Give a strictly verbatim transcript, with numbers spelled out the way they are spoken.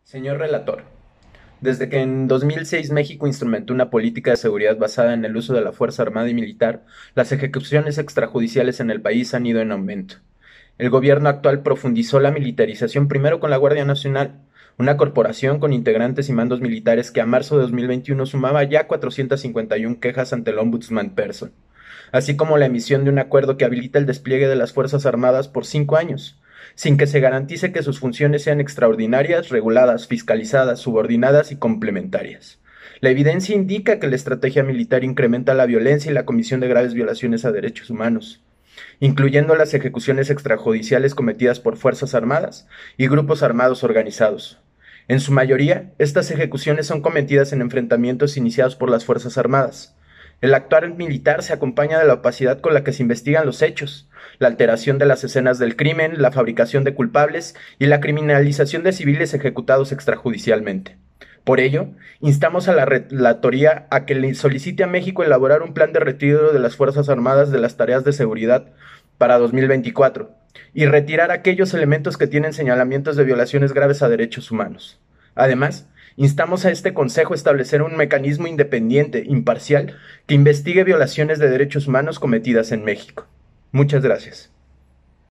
Señor relator, desde que en dos mil seis México instrumentó una política de seguridad basada en el uso de la Fuerza Armada y Militar, las ejecuciones extrajudiciales en el país han ido en aumento. El gobierno actual profundizó la militarización primero con la Guardia Nacional, una corporación con integrantes y mandos militares que a marzo de dos mil veintiuno sumaba ya cuatrocientas cincuenta y una quejas ante el Ombudsman Person, así como la emisión de un acuerdo que habilita el despliegue de las Fuerzas Armadas por cinco años, sin que se garantice que sus funciones sean extraordinarias, reguladas, fiscalizadas, subordinadas y complementarias. La evidencia indica que la estrategia militar incrementa la violencia y la comisión de graves violaciones a derechos humanos, incluyendo las ejecuciones extrajudiciales cometidas por Fuerzas Armadas y grupos armados organizados. En su mayoría, estas ejecuciones son cometidas en enfrentamientos iniciados por las Fuerzas Armadas. El actuar militar se acompaña de la opacidad con la que se investigan los hechos, la alteración de las escenas del crimen, la fabricación de culpables y la criminalización de civiles ejecutados extrajudicialmente. Por ello, instamos a la Relatoría a que le solicite a México elaborar un plan de retiro de las Fuerzas Armadas de las tareas de seguridad para dos mil veinticuatro y retirar aquellos elementos que tienen señalamientos de violaciones graves a derechos humanos. Además, instamos a este Consejo a establecer un mecanismo independiente, imparcial, que investigue violaciones de derechos humanos cometidas en México. Muchas gracias.